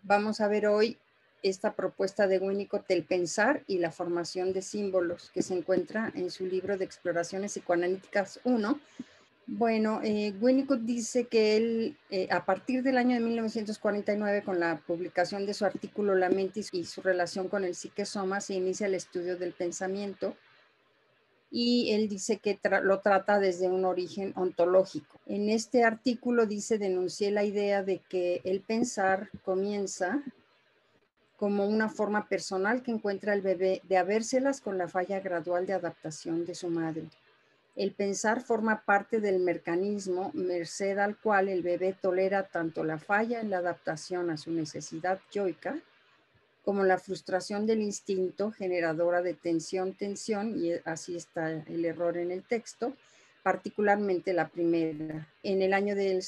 Vamos a ver hoy esta propuesta de Winnicott del pensar y la formación de símbolos que se encuentra en su libro de Exploraciones Psicoanalíticas 1. Bueno, Winnicott dice que él, a partir del año de 1949, con la publicación de su artículo La mente y su relación con el psique-soma, se inicia el estudio del pensamiento. Y él dice que lo trata desde un origen ontológico. En este artículo denuncié la idea de que el pensar comienza como una forma personal que encuentra el bebé de habérselas con la falla gradual de adaptación de su madre. El pensar forma parte del mecanismo merced al cual el bebé tolera tanto la falla en la adaptación a su necesidad yoica como la frustración del instinto generadora de tensión, y así está el error en el texto, particularmente la primera. En el año del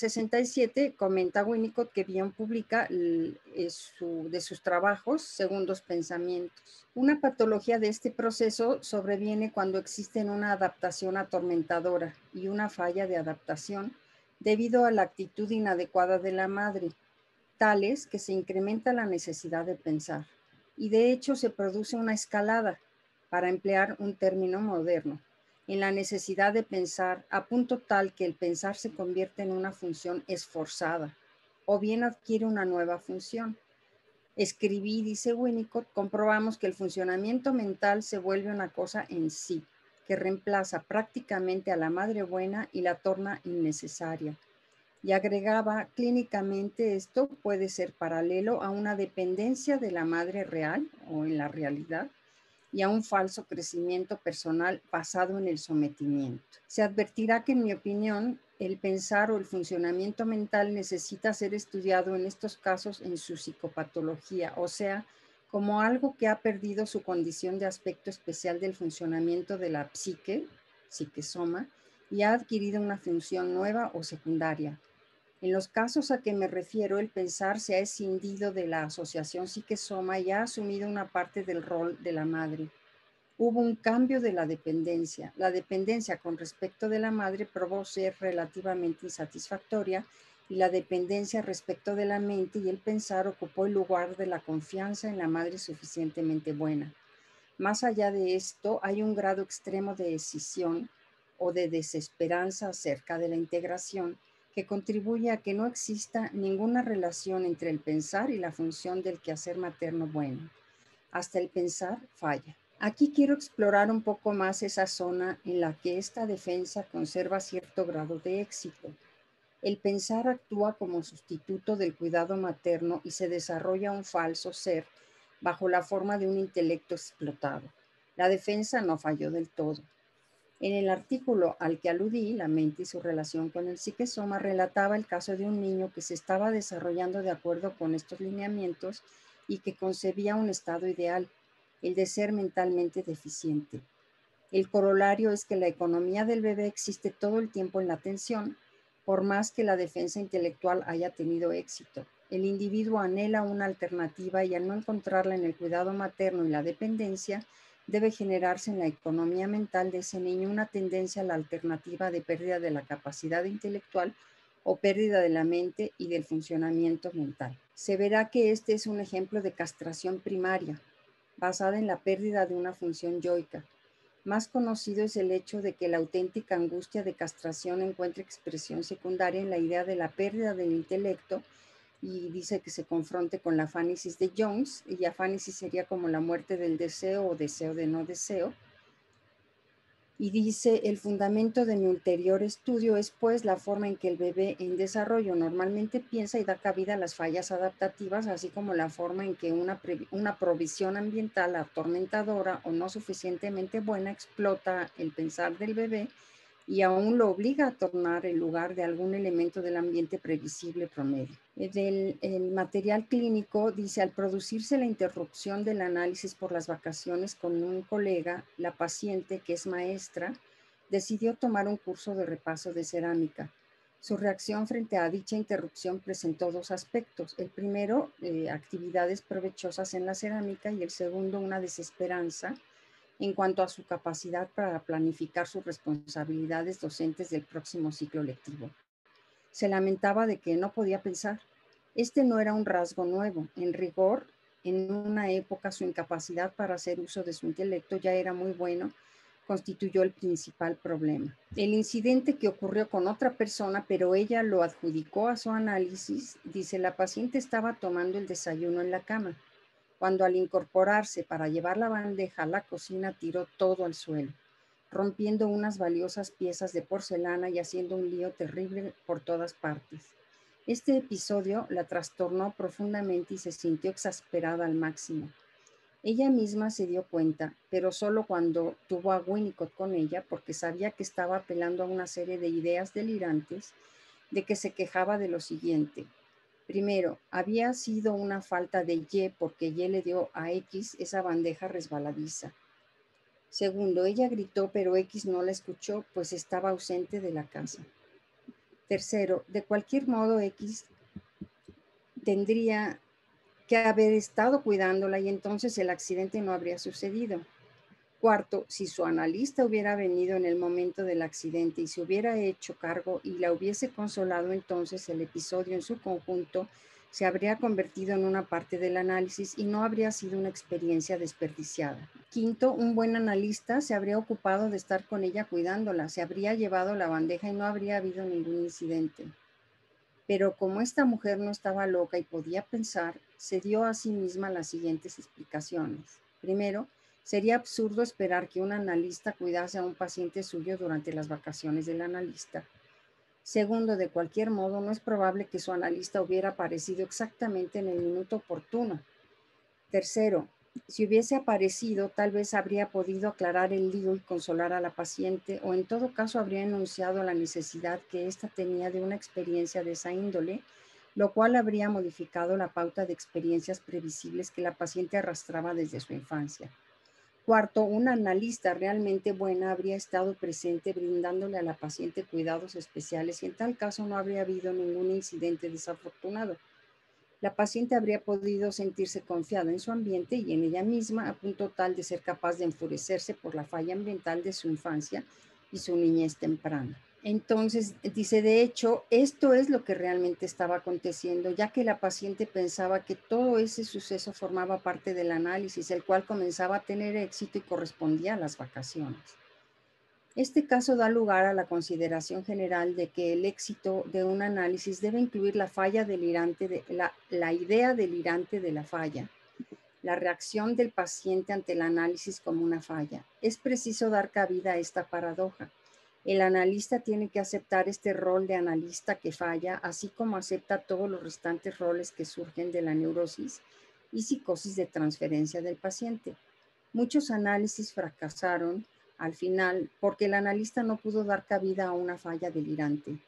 67 comenta Winnicott que Bion publica de sus trabajos Segundos Pensamientos. Una patología de este proceso sobreviene cuando existen una adaptación atormentadora y una falla de adaptación debido a la actitud inadecuada de la madre, tales que se incrementa la necesidad de pensar. Y de hecho se produce una escalada, para emplear un término moderno, en la necesidad de pensar a punto tal que el pensar se convierte en una función esforzada o bien adquiere una nueva función. Escribí, dice Winnicott, comprobamos que el funcionamiento mental se vuelve una cosa en sí, que reemplaza prácticamente a la madre buena y la torna innecesaria. Y agregaba, clínicamente esto puede ser paralelo a una dependencia de la madre real o en la realidad y a un falso crecimiento personal basado en el sometimiento. Se advertirá que, en mi opinión, el pensar o el funcionamiento mental necesita ser estudiado en estos casos en su psicopatología, o sea, como algo que ha perdido su condición de aspecto especial del funcionamiento de la psique-soma, y ha adquirido una función nueva o secundaria. En los casos a que me refiero, el pensar se ha escindido de la asociación psique-soma y ha asumido una parte del rol de la madre. Hubo un cambio de la dependencia. La dependencia con respecto de la madre probó ser relativamente insatisfactoria y la dependencia respecto de la mente y el pensar ocupó el lugar de la confianza en la madre suficientemente buena. Más allá de esto, hay un grado extremo de escisión o de desesperanza acerca de la integración que contribuye a que no exista ninguna relación entre el pensar y la función del quehacer materno bueno. Hasta el pensar falla. Aquí quiero explorar un poco más esa zona en la que esta defensa conserva cierto grado de éxito. El pensar actúa como sustituto del cuidado materno y se desarrolla un falso ser bajo la forma de un intelecto explotado. La defensa no falló del todo. En el artículo al que aludí, La mente y su relación con el psique-soma, relataba el caso de un niño que se estaba desarrollando de acuerdo con estos lineamientos y que concebía un estado ideal, el de ser mentalmente deficiente. El corolario es que la economía del bebé existe todo el tiempo en la atención, por más que la defensa intelectual haya tenido éxito. El individuo anhela una alternativa y al no encontrarla en el cuidado materno y la dependencia, debe generarse en la economía mental de ese niño una tendencia a la alternativa de pérdida de la capacidad intelectual o pérdida de la mente y del funcionamiento mental. Se verá que este es un ejemplo de castración primaria, basada en la pérdida de una función yoica. Más conocido es el hecho de que la auténtica angustia de castración encuentra expresión secundaria en la idea de la pérdida del intelecto, y dice que se confronte con la afánesis de Jones, y afánesis sería como la muerte del deseo o deseo de no deseo. Y dice, el fundamento de mi ulterior estudio es pues la forma en que el bebé en desarrollo normalmente piensa y da cabida a las fallas adaptativas, así como la forma en que una provisión ambiental atormentadora o no suficientemente buena explota el pensar del bebé y aún lo obliga a tornar el lugar de algún elemento del ambiente previsible promedio. El material clínico dice, al producirse la interrupción del análisis por las vacaciones con un colega, la paciente, que es maestra, decidió tomar un curso de repaso de cerámica. Su reacción frente a dicha interrupción presentó dos aspectos. El primero, actividades provechosas en la cerámica, y el segundo, una desesperanza en cuanto a su capacidad para planificar sus responsabilidades docentes del próximo ciclo lectivo. Se lamentaba de que no podía pensar. Este no era un rasgo nuevo. En rigor, en una época su incapacidad para hacer uso de su intelecto ya era muy bueno, constituyó el principal problema. El incidente que ocurrió con otra persona, pero ella lo adjudicó a su análisis, dice, la paciente estaba tomando el desayuno en la cama, cuando al incorporarse para llevar la bandeja a la cocina tiró todo al suelo, rompiendo unas valiosas piezas de porcelana y haciendo un lío terrible por todas partes. Este episodio la trastornó profundamente y se sintió exasperada al máximo. Ella misma se dio cuenta, pero solo cuando tuvo a Winnicott con ella, porque sabía que estaba apelando a una serie de ideas delirantes, de que se quejaba de lo siguiente. Primero, había sido una falta de Y porque Y le dio a X esa bandeja resbaladiza. Segundo, ella gritó, pero X no la escuchó, pues estaba ausente de la casa. Tercero, de cualquier modo X tendría que haber estado cuidándola y entonces el accidente no habría sucedido. Cuarto, si su analista hubiera venido en el momento del accidente y se hubiera hecho cargo y la hubiese consolado, entonces el episodio en su conjunto se habría convertido en una parte del análisis y no habría sido una experiencia desperdiciada. Quinto, un buen analista se habría ocupado de estar con ella cuidándola, se habría llevado la bandeja y no habría habido ningún incidente. Pero como esta mujer no estaba loca y podía pensar, se dio a sí misma las siguientes explicaciones. Primero, sería absurdo esperar que un analista cuidase a un paciente suyo durante las vacaciones del analista. Segundo, de cualquier modo, no es probable que su analista hubiera aparecido exactamente en el minuto oportuno. Tercero, si hubiese aparecido, tal vez habría podido aclarar el lío y consolar a la paciente, o en todo caso habría enunciado la necesidad que ésta tenía de una experiencia de esa índole, lo cual habría modificado la pauta de experiencias previsibles que la paciente arrastraba desde su infancia. Cuarto, una analista realmente buena habría estado presente brindándole a la paciente cuidados especiales y en tal caso no habría habido ningún incidente desafortunado. La paciente habría podido sentirse confiada en su ambiente y en ella misma a punto tal de ser capaz de enfurecerse por la falla ambiental de su infancia y su niñez temprana. Entonces, dice, de hecho, esto es lo que realmente estaba aconteciendo, ya que la paciente pensaba que todo ese suceso formaba parte del análisis, el cual comenzaba a tener éxito y correspondía a las vacaciones. Este caso da lugar a la consideración general de que el éxito de un análisis debe incluir la falla delirante, la idea delirante de la falla, la reacción del paciente ante el análisis como una falla. Es preciso dar cabida a esta paradoja. El analista tiene que aceptar este rol de analista que falla, así como acepta todos los restantes roles que surgen de la neurosis y psicosis de transferencia del paciente. Muchos análisis fracasaron al final porque el analista no pudo dar cabida a una falla delirante,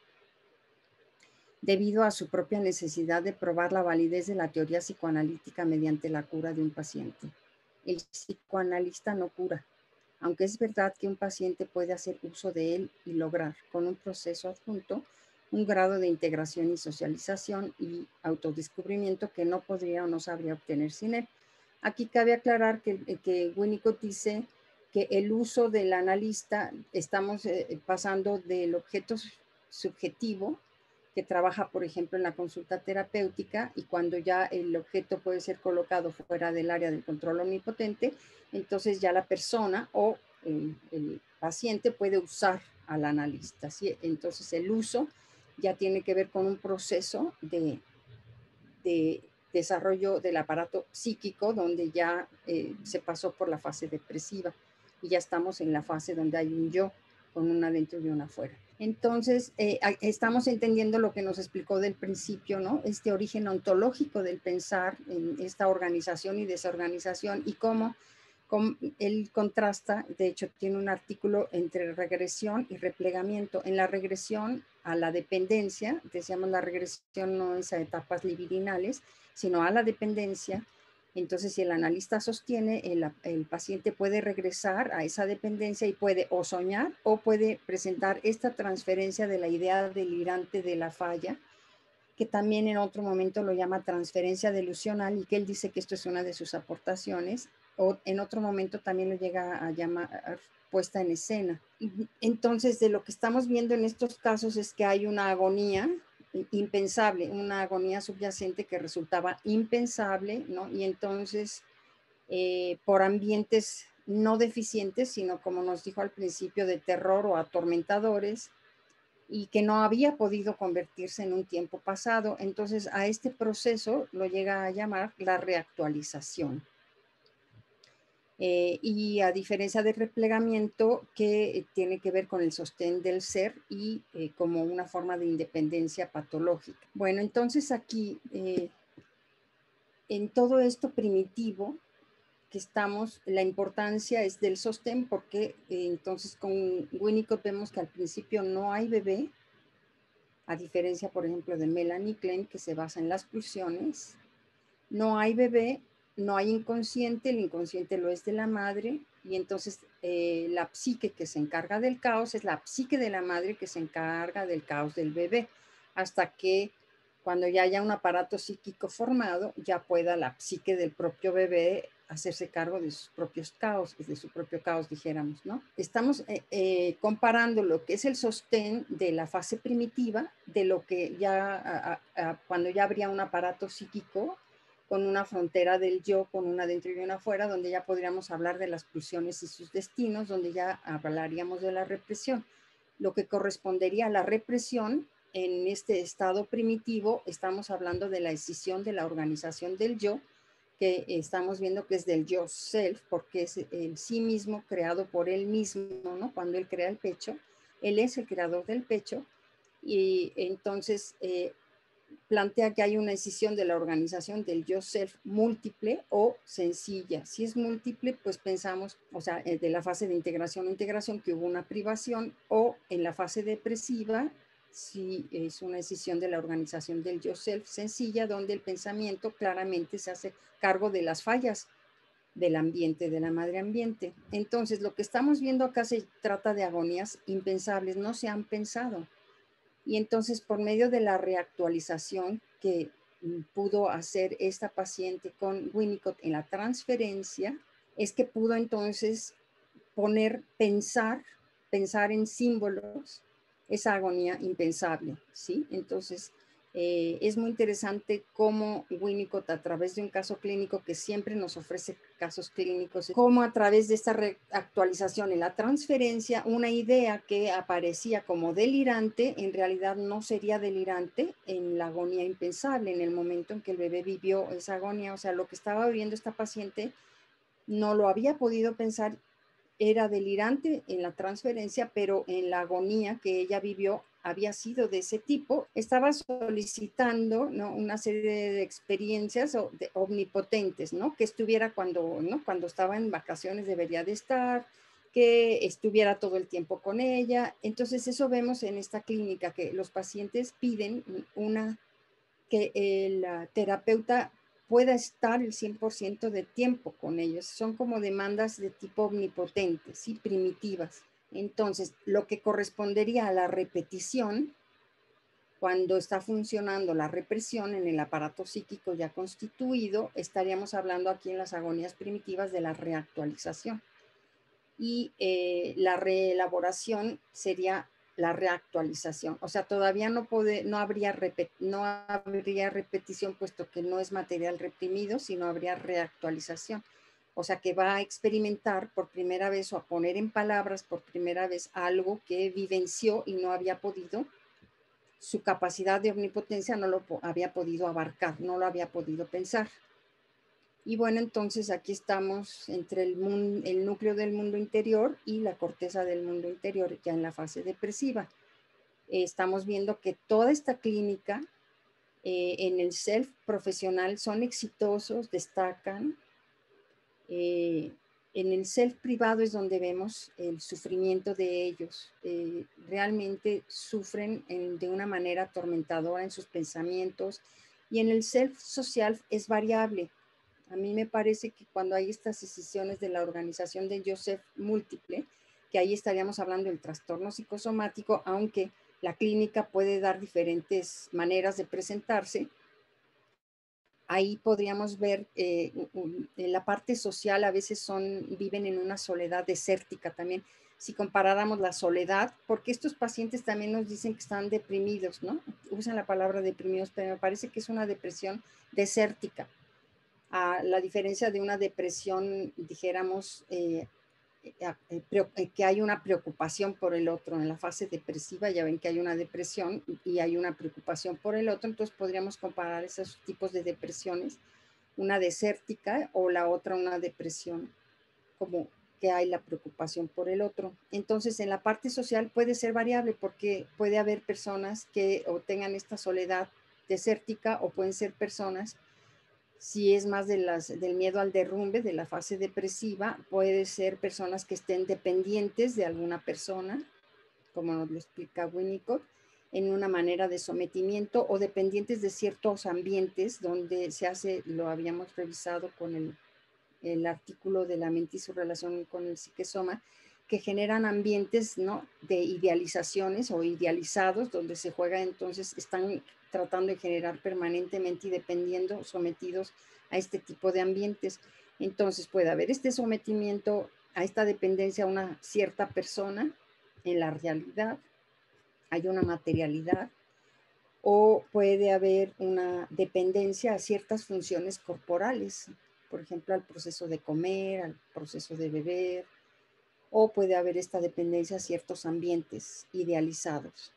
debido a su propia necesidad de probar la validez de la teoría psicoanalítica mediante la cura de un paciente. El psicoanalista no cura, aunque es verdad que un paciente puede hacer uso de él y lograr, con un proceso adjunto, un grado de integración y socialización y autodescubrimiento que no podría o no sabría obtener sin él. Aquí cabe aclarar que Winnicott dice que el uso del analista, estamos pasando del objeto subjetivo, que trabaja, por ejemplo, en la consulta terapéutica, y cuando ya el objeto puede ser colocado fuera del área del control omnipotente, entonces ya la persona o el paciente puede usar al analista, ¿sí? Entonces el uso ya tiene que ver con un proceso de desarrollo del aparato psíquico donde ya se pasó por la fase depresiva y ya estamos en la fase donde hay un yo con una dentro y una afuera. Entonces, estamos entendiendo lo que nos explicó del principio, ¿no? Este origen ontológico del pensar en esta organización y desorganización y cómo él contrasta, de hecho tiene un artículo entre regresión y replegamiento. En la regresión a la dependencia, decíamos la regresión no es a etapas libidinales, sino a la dependencia. Entonces, si el analista sostiene, el paciente puede regresar a esa dependencia y puede o soñar o puede presentar esta transferencia de la idea delirante de la falla, que también en otro momento lo llama transferencia delusional y que él dice que esto es una de sus aportaciones, o en otro momento también lo llega a llamar puesta en escena. Entonces, de lo que estamos viendo en estos casos es que hay una agonía impensable, una agonía subyacente que resultaba impensable, ¿no? Y entonces, por ambientes no deficientes, sino como nos dijo al principio, de terror o atormentadores, y que no había podido convertirse en un tiempo pasado. Entonces, a este proceso lo llega a llamar la reactualización. Y a diferencia del replegamiento, que tiene que ver con el sostén del ser y como una forma de independencia patológica. Bueno, entonces aquí, en todo esto primitivo que estamos, la importancia es del sostén, porque entonces con Winnicott vemos que al principio no hay bebé, a diferencia, por ejemplo, de Melanie Klein, que se basa en las pulsiones. No hay bebé, no hay inconsciente, el inconsciente lo es de la madre, y entonces la psique que se encarga del caos es la psique de la madre que se encarga del caos del bebé, hasta que cuando ya haya un aparato psíquico formado, ya pueda la psique del propio bebé hacerse cargo de sus propios caos, de su propio caos, dijéramos, ¿no? Estamos comparando lo que es el sostén de la fase primitiva, de lo que ya, cuando ya habría un aparato psíquico, con una frontera del yo, con una dentro y una afuera, donde ya podríamos hablar de las pulsiones y sus destinos, donde ya hablaríamos de la represión. Lo que correspondería a la represión en este estado primitivo, estamos hablando de la escisión de la organización del yo, que estamos viendo que es del yo self, porque es el sí mismo creado por él mismo, ¿no? Cuando él crea el pecho, él es el creador del pecho, y entonces plantea que hay una escisión de la organización del yo self múltiple o sencilla. Si es múltiple, pues pensamos, o sea, de la fase de integración o integración, que hubo una privación, o en la fase depresiva, si es una escisión de la organización del yo self sencilla, donde el pensamiento claramente se hace cargo de las fallas del ambiente, de la madre ambiente. Entonces, lo que estamos viendo acá se trata de agonías impensables, no se han pensado. Y entonces, por medio de la reactualización que pudo hacer esta paciente con Winnicott en la transferencia, es que pudo entonces pensar en símbolos, esa agonía impensable, ¿sí? Entonces, es muy interesante cómo Winnicott, a través de un caso clínico que siempre nos ofrece casos clínicos, cómo a través de esta actualización en la transferencia, una idea que aparecía como delirante, en realidad no sería delirante en la agonía impensable, en el momento en que el bebé vivió esa agonía. O sea, lo que estaba viviendo esta paciente no lo había podido pensar, era delirante en la transferencia, pero en la agonía que ella vivió había sido de ese tipo. Estaba solicitando, ¿no?, una serie de experiencias omnipotentes, ¿no?, que estuviera cuando, ¿no?, cuando estaba en vacaciones debería de estar, que estuviera todo el tiempo con ella. Entonces eso vemos en esta clínica, que los pacientes piden que el terapeuta pueda estar el 100% de tiempo con ellos. Son como demandas de tipo omnipotente, ¿sí?, primitivas. Entonces, lo que correspondería a la repetición, cuando está funcionando la represión en el aparato psíquico ya constituido, estaríamos hablando aquí en las agonías primitivas de la reactualización. Y la reelaboración sería la reactualización. O sea, todavía no habría repetición, puesto que no es material reprimido, sino habría reactualización. O sea, que va a experimentar por primera vez o a poner en palabras por primera vez algo que vivenció y no había podido, su capacidad de omnipotencia no lo había podido abarcar, no lo había podido pensar. Y bueno, entonces aquí estamos entre el núcleo del mundo interior y la corteza del mundo interior, ya en la fase depresiva. Estamos viendo que toda esta clínica en el self profesional son exitosos, destacan. En el self privado es donde vemos el sufrimiento de ellos. Realmente sufren de una manera atormentadora en sus pensamientos, y en el self social es variable. A mí me parece que cuando hay estas decisiones de la organización de Joseph múltiple, que ahí estaríamos hablando del trastorno psicosomático, aunque la clínica puede dar diferentes maneras de presentarse. Ahí podríamos ver en la parte social, a veces viven en una soledad desértica también. si comparáramos la soledad, porque estos pacientes también nos dicen que están deprimidos, ¿no? Usan la palabra deprimidos, pero me parece que es una depresión desértica, a la diferencia de una depresión, dijéramos, que hay una preocupación por el otro. En la fase depresiva ya ven que hay una depresión y hay una preocupación por el otro, entonces podríamos comparar esos tipos de depresiones, una desértica o la otra una depresión como que hay la preocupación por el otro. Entonces, en la parte social puede ser variable porque puede haber personas que o tengan esta soledad desértica o pueden ser personas, si es más del miedo al derrumbe, de la fase depresiva, puede ser personas que estén dependientes de alguna persona, como nos lo explica Winnicott, en una manera de sometimiento o dependientes de ciertos ambientes donde se hace, lo habíamos revisado con el artículo de la mente y su relación con el psiquesoma, que generan ambientes, ¿no?, de idealizaciones o idealizados, donde se juega, entonces están tratando de generar permanentemente y dependiendo, sometidos a este tipo de ambientes. Entonces puede haber este sometimiento a esta dependencia a una cierta persona en la realidad, hay una materialidad, o puede haber una dependencia a ciertas funciones corporales, por ejemplo, al proceso de comer, al proceso de beber, o puede haber esta dependencia a ciertos ambientes idealizados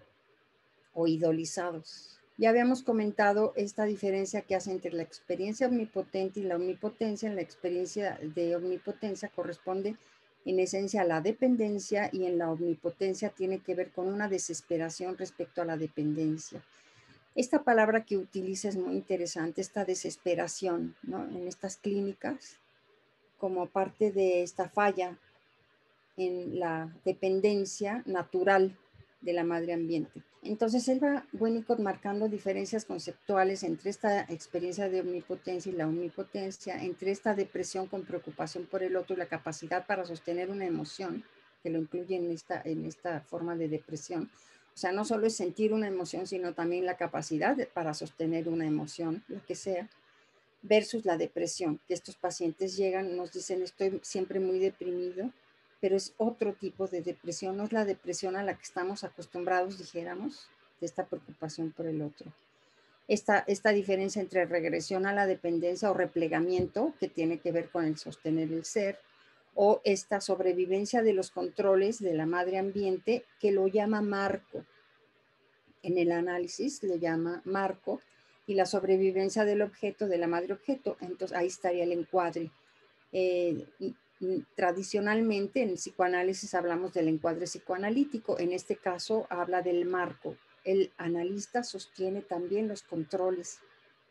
o idolizados. Ya habíamos comentado esta diferencia que hace entre la experiencia omnipotente y la omnipotencia. En la experiencia de omnipotencia corresponde en esencia a la dependencia y en la omnipotencia tiene que ver con una desesperación respecto a la dependencia. Esta palabra que utiliza es muy interesante, esta desesperación, ¿no?, en estas clínicas, como parte de esta falla en la dependencia natural de la madre ambiente. Entonces, él va, Winnicott, marcando diferencias conceptuales entre esta experiencia de omnipotencia y la omnipotencia, entre esta depresión con preocupación por el otro y la capacidad para sostener una emoción, que lo incluye en esta forma de depresión. O sea, no solo es sentir una emoción, sino también la capacidad para sostener una emoción, lo que sea, versus la depresión, que estos pacientes llegan, nos dicen, estoy siempre muy deprimido, pero es otro tipo de depresión, no es la depresión a la que estamos acostumbrados, dijéramos, de esta preocupación por el otro. Esta diferencia entre regresión a la dependencia o replegamiento, que tiene que ver con el sostener el ser, o esta sobrevivencia de los controles de la madre ambiente, que lo llama marco. En el análisis le llama marco, y la sobrevivencia del objeto, de la madre objeto. Entonces ahí estaría el encuadre. Tradicionalmente en el psicoanálisis hablamos del encuadre psicoanalítico, en este caso habla del marco. El analista sostiene también los controles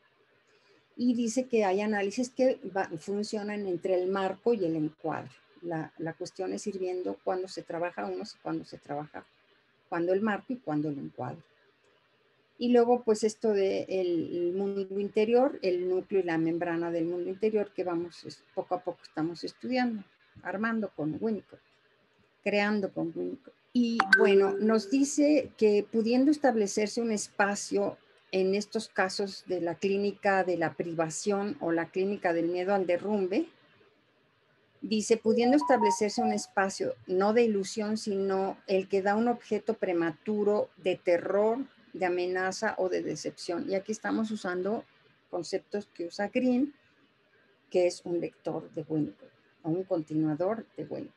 y dice que hay análisis que funcionan entre el marco y el encuadre. La cuestión es ir viendo cuándo se trabaja unos y cuándo se trabaja, cuándo el marco y cuándo el encuadre. Y luego, pues esto del mundo interior, el núcleo y la membrana del mundo interior, que vamos, poco a poco estamos estudiando, armando con Winnicott, creando con Winnicott. Y bueno, nos dice que pudiendo establecerse un espacio en estos casos de la clínica de la privación o la clínica del miedo al derrumbe, dice, pudiendo establecerse un espacio no de ilusión, sino el que da un objeto prematuro de terror, de amenaza o de decepción. Y aquí estamos usando conceptos que usa Green, que es un lector de Winnicott o un continuador de Winnicott.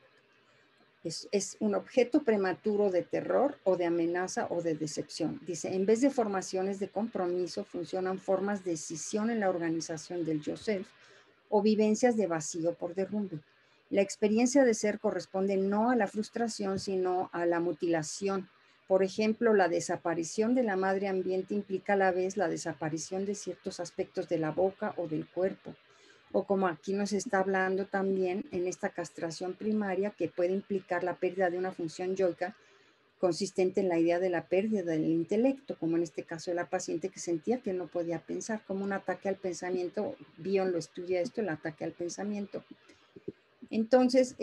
Es un objeto prematuro de terror o de amenaza o de decepción. Dice, en vez de formaciones de compromiso, funcionan formas de escisión en la organización del yo-self o vivencias de vacío por derrumbe. La experiencia de ser corresponde no a la frustración, sino a la mutilación. Por ejemplo, la desaparición de la madre ambiente implica a la vez la desaparición de ciertos aspectos de la boca o del cuerpo. O como aquí nos está hablando también en esta castración primaria, que puede implicar la pérdida de una función yoica consistente en la idea de la pérdida del intelecto, como en este caso de la paciente que sentía que no podía pensar, como un ataque al pensamiento. Bion lo estudia esto, el ataque al pensamiento. Entonces,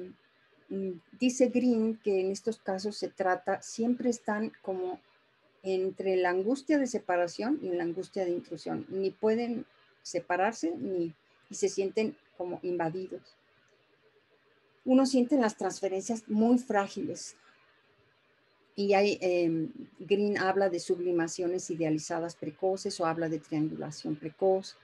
dice Green que en estos casos se trata, siempre están como entre la angustia de separación y la angustia de intrusión. Ni pueden separarse y se sienten como invadidos. uno siente las transferencias muy frágiles. Y Green habla de sublimaciones idealizadas precoces o habla de triangulación precoz.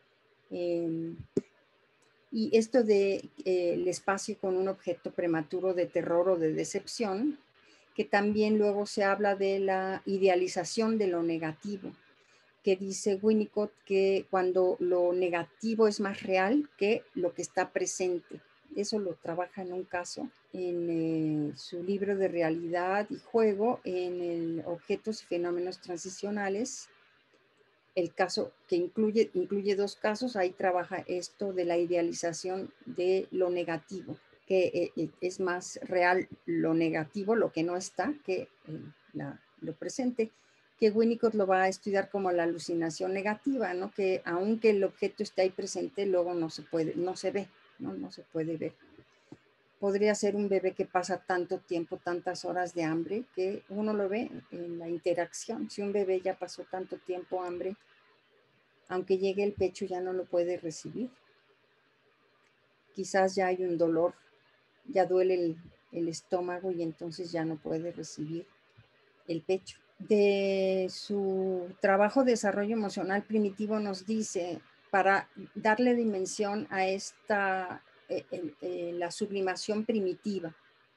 Y esto de el espacio con un objeto prematuro de terror o de decepción, que también luego se habla de la idealización de lo negativo, que dice Winnicott que cuando lo negativo es más real que lo que está presente. Eso lo trabaja en un caso en su libro de realidad y juego, en el objetos y fenómenos transicionales. El caso que incluye dos casos, ahí trabaja esto de la idealización de lo negativo, que es más real lo negativo, lo que no está, que lo presente, que Winnicott lo va a estudiar como la alucinación negativa, ¿no? Que aunque el objeto esté ahí presente, luego no se puede, no se ve, no se puede ver. Podría ser un bebé que pasa tanto tiempo, tantas horas de hambre, que uno lo ve en la interacción. Si un bebé ya pasó tanto tiempo hambre, aunque llegue el pecho ya no lo puede recibir. Quizás ya hay un dolor, ya duele el estómago y entonces ya no puede recibir el pecho. De su trabajo de desarrollo emocional primitivo nos dice, para darle dimensión a esta, la sublimación primitiva,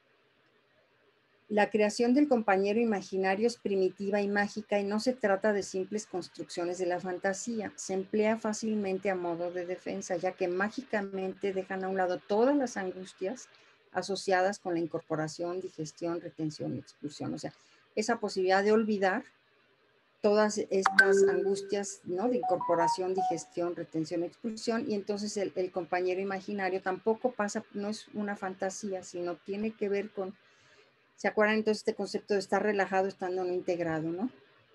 la creación del compañero imaginario es primitiva y mágica y no se trata de simples construcciones de la fantasía. Se emplea fácilmente a modo de defensa, ya que mágicamente dejan a un lado todas las angustias asociadas con la incorporación, digestión, retención y expulsión. O sea, esa posibilidad de olvidar todas estas angustias, ¿no? De incorporación, digestión, retención, expulsión, y entonces el compañero imaginario tampoco pasa, no es una fantasía, sino tiene que ver con. ¿Se acuerdan entonces este concepto de estar relajado estando no integrado, ¿no?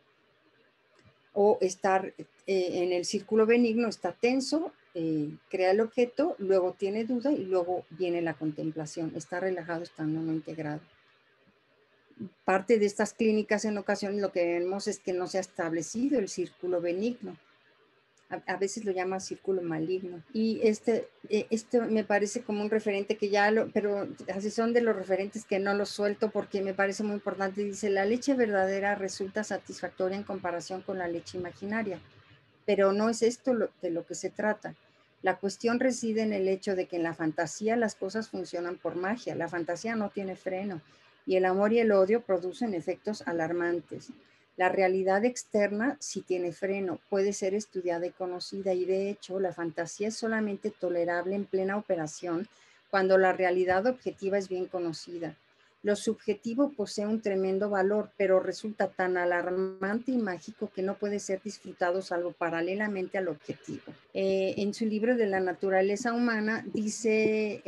O estar en el círculo benigno, está tenso, crea el objeto, luego tiene duda y luego viene la contemplación. Está relajado estando no integrado. Parte de estas clínicas en ocasiones lo que vemos es que no se ha establecido el círculo benigno. A veces lo llama círculo maligno. Y este me parece como un referente que ya pero así son de los referentes que no los suelto porque me parece muy importante. Dice, la leche verdadera resulta satisfactoria en comparación con la leche imaginaria, pero no es esto de lo que se trata. La cuestión reside en el hecho de que en la fantasía las cosas funcionan por magia. La fantasía no tiene freno y el amor y el odio producen efectos alarmantes. La realidad externa sí tiene freno, puede ser estudiada y conocida y de hecho la fantasía es solamente tolerable en plena operación cuando la realidad objetiva es bien conocida. Lo subjetivo posee un tremendo valor, pero resulta tan alarmante y mágico que no puede ser disfrutado salvo paralelamente al objetivo. En su libro de la naturaleza humana dice,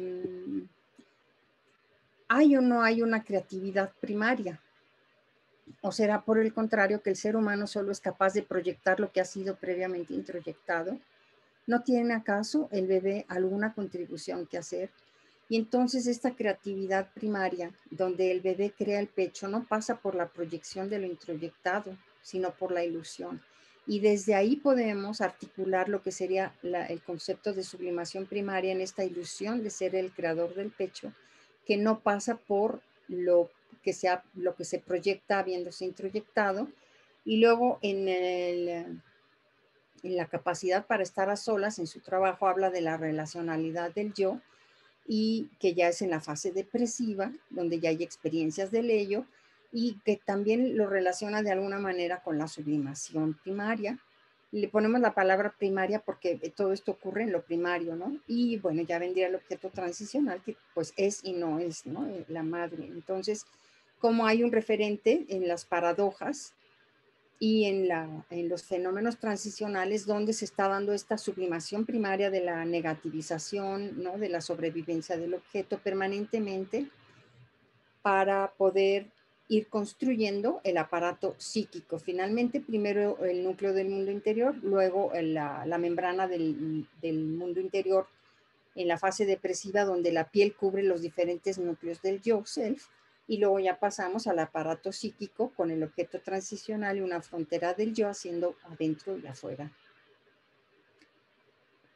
¿hay o no hay una creatividad primaria? ¿O será por el contrario que el ser humano solo es capaz de proyectar lo que ha sido previamente introyectado? ¿No tiene acaso el bebé alguna contribución que hacer? Y entonces esta creatividad primaria, donde el bebé crea el pecho, no pasa por la proyección de lo introyectado, sino por la ilusión. Y desde ahí podemos articular lo que sería el concepto de sublimación primaria en esta ilusión de ser el creador del pecho, que no pasa por lo que se proyecta habiéndose introyectado. Y luego en la capacidad para estar a solas, en su trabajo habla de la relacionalidad del yo, y que ya es en la fase depresiva, donde ya hay experiencias del ello, y que también lo relaciona de alguna manera con la sublimación primaria. Le ponemos la palabra primaria porque todo esto ocurre en lo primario, ¿no? Y bueno, ya vendría el objeto transicional, que pues es y no es, ¿no? La madre. Entonces, como hay un referente en las paradojas, y en los fenómenos transicionales donde se está dando esta sublimación primaria de la negativización, ¿no? De la sobrevivencia del objeto permanentemente para poder ir construyendo el aparato psíquico. Finalmente, primero el núcleo del mundo interior, luego la membrana del mundo interior en la fase depresiva donde la piel cubre los diferentes núcleos del yo, self, y luego ya pasamos al aparato psíquico con el objeto transicional y una frontera del yo haciendo adentro y afuera.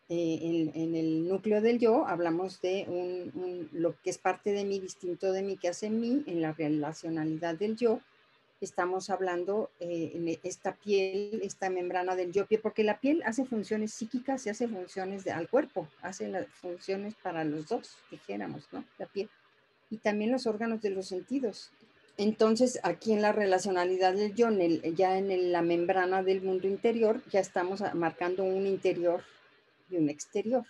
en el núcleo del yo hablamos de lo que es parte de mí, distinto de mí, que hace mí. En la relacionalidad del yo estamos hablando en esta piel, esta membrana del yo, porque la piel hace funciones psíquicas y hace funciones al cuerpo, hace las funciones para los dos, dijéramos, ¿no? La piel. Y también los órganos de los sentidos. Entonces, aquí en la relacionalidad del yo, ya en la membrana del mundo interior, ya estamos marcando un interior y un exterior.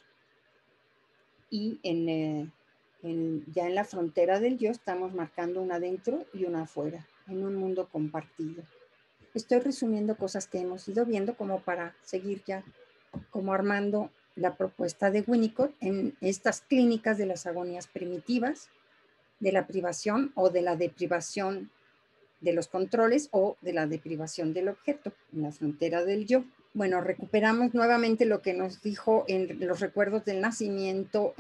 Y ya en la frontera del yo estamos marcando un adentro y un afuera, en un mundo compartido. Estoy resumiendo cosas que hemos ido viendo como para seguir ya como armando la propuesta de Winnicott en estas clínicas de las agonías primitivas, de la privación o de la deprivación de los controles o de la deprivación del objeto en la frontera del yo. Bueno, recuperamos nuevamente lo que nos dijo en los recuerdos del nacimiento.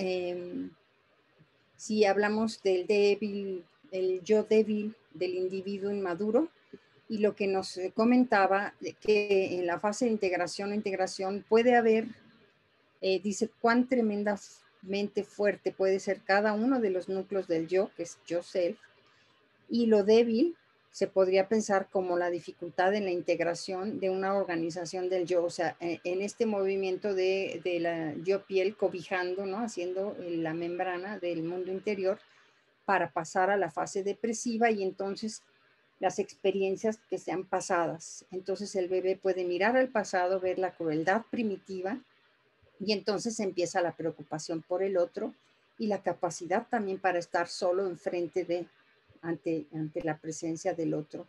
Si hablamos del débil, el yo débil del individuo inmaduro, y lo que nos comentaba que en la fase de integración puede haber, dice cuán tremendamente fuerte puede ser cada uno de los núcleos del yo, que es yo self, y lo débil se podría pensar como la dificultad en la integración de una organización del yo, o sea, en este movimiento de la yo piel cobijando, ¿no? Haciendo la membrana del mundo interior para pasar a la fase depresiva y entonces las experiencias que sean pasadas. Entonces el bebé puede mirar al pasado, ver la crueldad primitiva y entonces empieza la preocupación por el otro y la capacidad también para estar solo enfrente de ante la presencia del otro,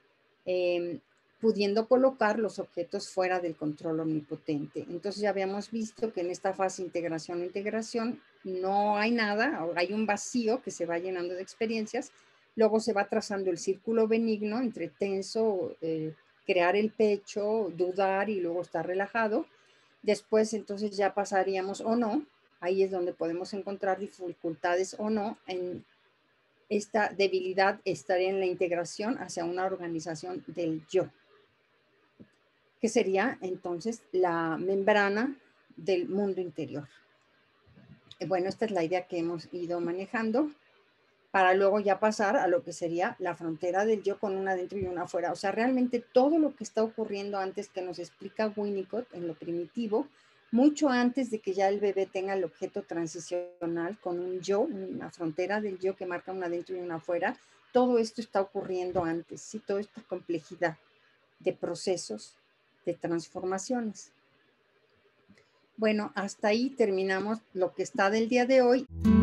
pudiendo colocar los objetos fuera del control omnipotente. Entonces ya habíamos visto que en esta fase integración no hay nada, hay un vacío que se va llenando de experiencias, luego se va trazando el círculo benigno entre tenso, crear el pecho, dudar y luego estar relajado. Después entonces ya pasaríamos o no, ahí es donde podemos encontrar dificultades o no en esta debilidad estaría en la integración hacia una organización del yo, que sería entonces la membrana del mundo interior. Bueno, esta es la idea que hemos ido manejando para luego ya pasar a lo que sería la frontera del yo con una adentro y una afuera. O sea, realmente todo lo que está ocurriendo antes que nos explica Winnicott en lo primitivo, mucho antes de que ya el bebé tenga el objeto transicional con un yo, una frontera del yo que marca una adentro y una afuera, todo esto está ocurriendo antes, ¿sí? Toda esta complejidad de procesos, de transformaciones. Bueno, hasta ahí terminamos lo que está del día de hoy.